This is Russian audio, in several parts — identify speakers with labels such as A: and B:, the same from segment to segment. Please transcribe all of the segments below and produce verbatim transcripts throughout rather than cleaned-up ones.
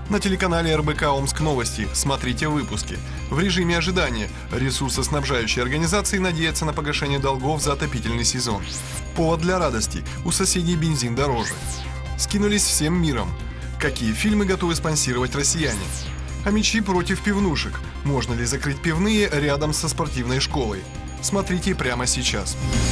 A: На телеканале эр бэ ка Омск Новости смотрите выпуски. В режиме ожидания ресурсоснабжающие организации надеются на погашение долгов за отопительный сезон. Повод для радости – у соседей бензин дороже. Скинулись всем миром. Какие фильмы готовы спонсировать россияне? А мячи против пивнушек. Можно ли закрыть пивные рядом со спортивной школой? Смотрите прямо сейчас.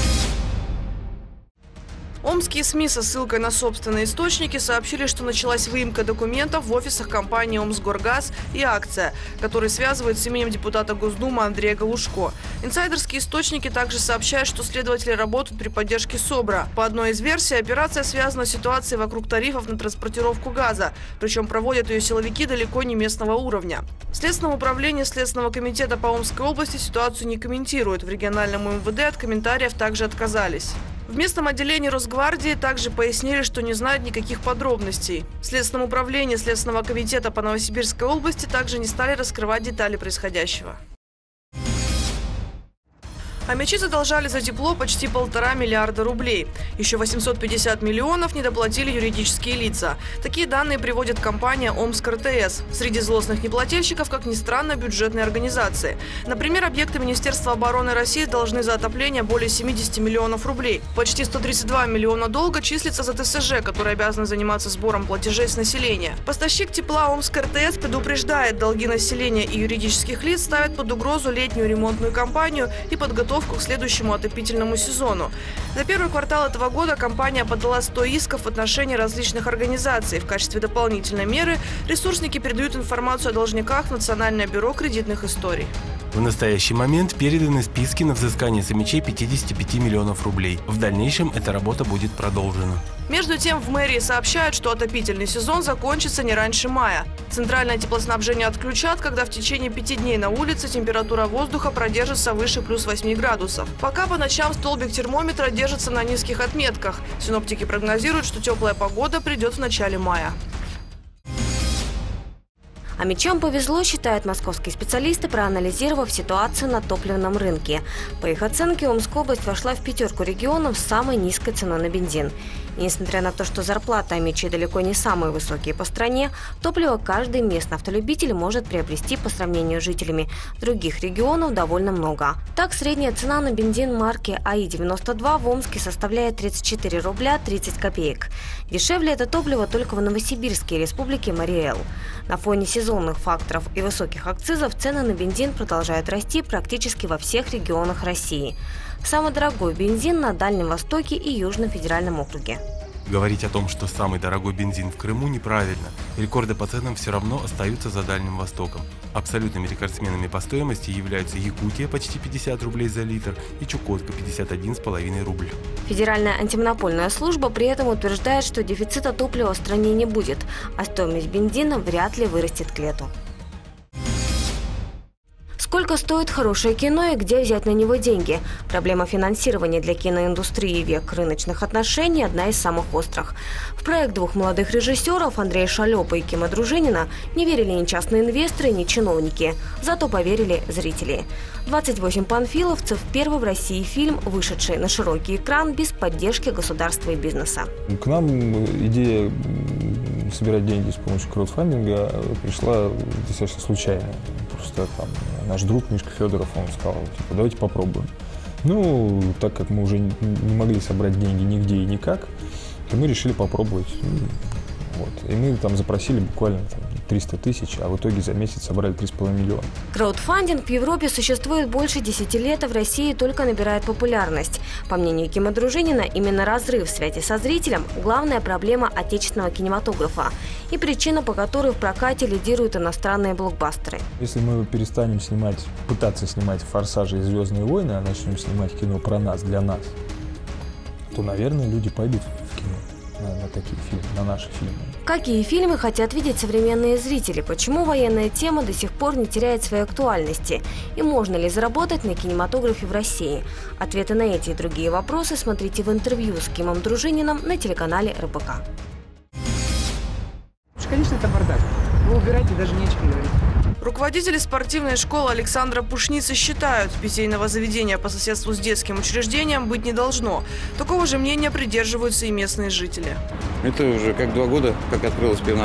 B: Омские СМИ со ссылкой на собственные источники сообщили, что началась выемка документов в офисах компании «Омскгоргаз» и «Акция», которые связывают с именем депутата Госдумы Андрея Галушко. Инсайдерские источники также сообщают, что следователи работают при поддержке СОБРа. По одной из версий, операция связана с ситуацией вокруг тарифов на транспортировку газа, причем проводят ее силовики далеко не местного уровня. Следственное управление Следственного комитета по Омской области ситуацию не комментирует. В региональном эм вэ дэ от комментариев также отказались. В местном отделении Росгвардии также пояснили, что не знают никаких подробностей. В Следственном управлении Следственного комитета по Новосибирской области также не стали раскрывать детали происходящего. А мячи задолжали за тепло почти полтора миллиарда рублей. Еще восемьсот пятьдесят миллионов недоплатили юридические лица. Такие данные приводит компания Омск эр тэ эс. Среди злостных неплательщиков, как ни странно, бюджетные организации. Например, объекты Министерства обороны России должны за отопление более семидесяти миллионов рублей. Почти сто тридцать два миллиона долга числится за тэ эс жэ, который обязан заниматься сбором платежей с населения. Поставщик тепла Омск эр тэ эс предупреждает, долги населения и юридических лиц ставят под угрозу летнюю ремонтную кампанию и подготовку к следующему отопительному сезону. За первый квартал этого года компания подала сто исков в отношении различных организаций. В качестве дополнительной меры ресурсники передают информацию о должниках в Национальное бюро кредитных историй.
C: В настоящий момент переданы списки на взыскание с мячей пятидесяти пяти миллионов рублей. В дальнейшем эта работа будет продолжена.
B: Между тем, в мэрии сообщают, что отопительный сезон закончится не раньше мая. Центральное теплоснабжение отключат, когда в течение пяти дней на улице температура воздуха продержится выше плюс восьми градусов. Пока по ночам столбик термометра держится на низких отметках. Синоптики прогнозируют, что теплая погода придет в начале мая.
D: А мячам повезло, считают московские специалисты, проанализировав ситуацию на топливном рынке. По их оценке, Омская область вошла в пятерку регионов с самой низкой ценой на бензин. И несмотря на то, что зарплаты омичей далеко не самые высокие по стране, топливо каждый местный автолюбитель может приобрести по сравнению с жителями других регионов довольно много. Так, средняя цена на бензин марки а и девяносто два в Омске составляет тридцать четыре рубля тридцать копеек. Дешевле это топливо только в Новосибирске и Республике Марий-Эл. На фоне сезонных факторов и высоких акцизов цены на бензин продолжают расти практически во всех регионах России. Самый дорогой бензин на Дальнем Востоке и Южном федеральном округе.
C: Говорить о том, что самый дорогой бензин в Крыму, неправильно. Рекорды по ценам все равно остаются за Дальним Востоком. Абсолютными рекордсменами по стоимости являются Якутия – почти пятьдесят рублей за литр и Чукотка – пятьдесят один с половиной рубля.
D: Федеральная антимонопольная служба при этом утверждает, что дефицита топлива в стране не будет, а стоимость бензина вряд ли вырастет к лету. Сколько стоит хорошее кино и где взять на него деньги? Проблема финансирования для киноиндустрии век рыночных отношений – одна из самых острых. В проект двух молодых режиссеров Андрея Шалёпа и Кима Дружинина не верили ни частные инвесторы, ни чиновники. Зато поверили зрители. двадцать восемь панфиловцев – первый в России фильм, вышедший на широкий экран без поддержки государства и бизнеса.
E: К нам идея собирать деньги с помощью краудфандинга пришла достаточно случайно. Просто там наш друг Мишка Федоров, он сказал, типа, давайте попробуем. Ну, так как мы уже не могли собрать деньги нигде и никак, то мы решили попробовать. Вот. И мы там запросили буквально там, триста тысяч, а в итоге за месяц собрали три с половиной миллиона.
D: Краудфандинг в Европе существует больше десяти лет, а в России только набирает популярность. По мнению Кима Дружинина, именно разрыв связи со зрителем – главная проблема отечественного кинематографа и причина, по которой в прокате лидируют иностранные блокбастеры.
E: Если мы перестанем снимать, пытаться снимать «Форсажи» и «Звездные войны», а начнем снимать кино про нас, для нас, то, наверное, люди пойдут в кино. На, на такие фильмы, на наши фильмы.
D: Какие фильмы хотят видеть современные зрители? Почему военная тема до сих пор не теряет своей актуальности? И можно ли заработать на кинематографе в России? Ответы на эти и другие вопросы смотрите в интервью с Кимом Дружининым на телеканале эр бэ ка.
F: Конечно, это бардак. Вы убираете, даже не о чем говорить.
B: Руководители спортивной школы Александра Пушницы считают, питейного заведения по соседству с детским учреждением быть не должно. Такого же мнения придерживаются и местные жители.
G: Это уже как два года, как открылась пивная.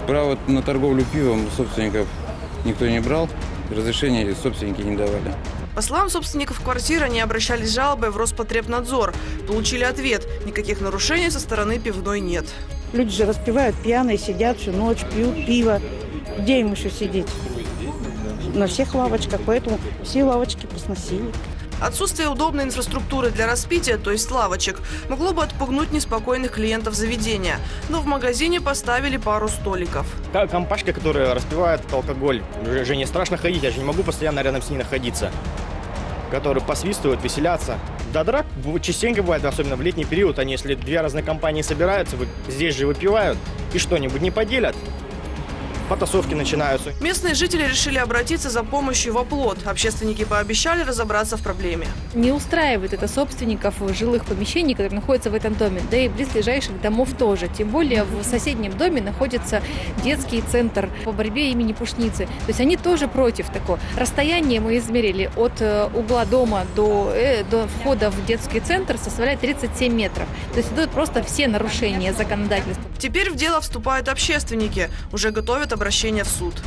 G: Право на торговлю пивом собственников никто не брал, разрешения собственники не давали.
B: По словам собственников квартир, они обращались с жалобой в Роспотребнадзор. Получили ответ – никаких нарушений со стороны пивной нет.
H: Люди же распивают пьяные, сидят всю ночь, пьют пиво. Где им еще сидеть? На всех лавочках, поэтому все лавочки посносили.
B: Отсутствие удобной инфраструктуры для распития, то есть лавочек, могло бы отпугнуть неспокойных клиентов заведения. Но в магазине поставили пару столиков.
I: Та компашка, которая распивает алкоголь, уже не страшно ходить, я же не могу постоянно рядом с ней находиться. Которые посвистывают, веселятся. Да, драк частенько бывает, особенно в летний период. Они, если две разные компании собираются, здесь же выпивают и что-нибудь не поделят, потасовки начинаются.
B: Местные жители решили обратиться за помощью в оплот. Общественники пообещали разобраться в проблеме.
J: Не устраивает это собственников жилых помещений, которые находятся в этом доме, да и близлежащих домов тоже. Тем более в соседнем доме находится детский центр по борьбе имени Пушницы. То есть они тоже против такого. Расстояние мы измерили от угла дома до, э, до входа в детский центр составляет тридцать семь метров. То есть идут просто все нарушения законодательства.
B: Теперь в дело вступают общественники. Уже готовят обращение в суд.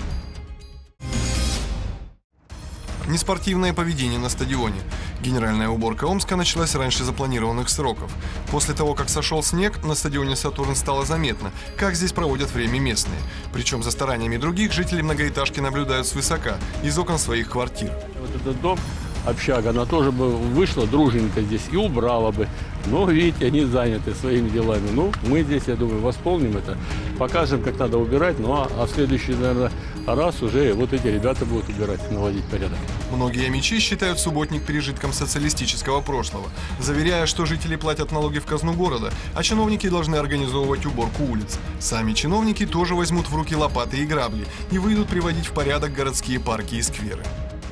A: Неспортивное поведение на стадионе. Генеральная уборка Омска началась раньше запланированных сроков. После того, как сошел снег, на стадионе «Сатурн» стало заметно, как здесь проводят время местные. Причем за стараниями других жители многоэтажки наблюдают свысока, из окон своих квартир.
K: Вот этот дом, общага, она тоже бы вышла дружненько здесь и убрала бы. Но, видите, они заняты своими делами. Ну, мы здесь, я думаю, восполним это, покажем, как надо убирать. Ну, а, а в следующий, наверное, раз уже вот эти ребята будут убирать, наводить порядок.
A: Многие омичи считают субботник пережитком социалистического прошлого, заверяя, что жители платят налоги в казну города, а чиновники должны организовывать уборку улиц. Сами чиновники тоже возьмут в руки лопаты и грабли и выйдут приводить в порядок городские парки и скверы.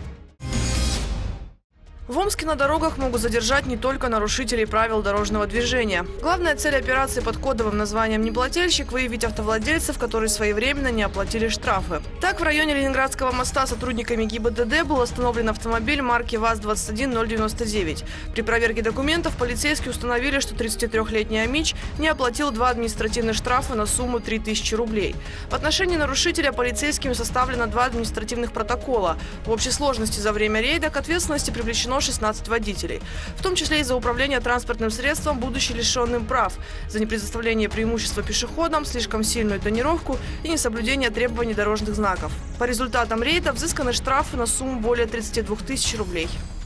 B: В Омске на дорогах могут задержать не только нарушителей правил дорожного движения. Главная цель операции под кодовым названием «Неплательщик» – выявить автовладельцев, которые своевременно не оплатили штрафы. Так, в районе Ленинградского моста сотрудниками ГИБДД был остановлен автомобиль марки ВАЗ двадцать один ноль девяносто девять. При проверке документов полицейские установили, что тридцатитрёхлетний омич не оплатил два административных штрафа на сумму три тысячи рублей. В отношении нарушителя полицейскими составлено два административных протокола. В общей сложности за время рейда к ответственности привлечено шестнадцать водителей, в том числе и за управление транспортным средством, будучи лишенным прав, за непредоставление преимущества пешеходам, слишком сильную тонировку и несоблюдение требований дорожных знаков. По результатам рейда взысканы штрафы на сумму более тридцати двух тысяч рублей.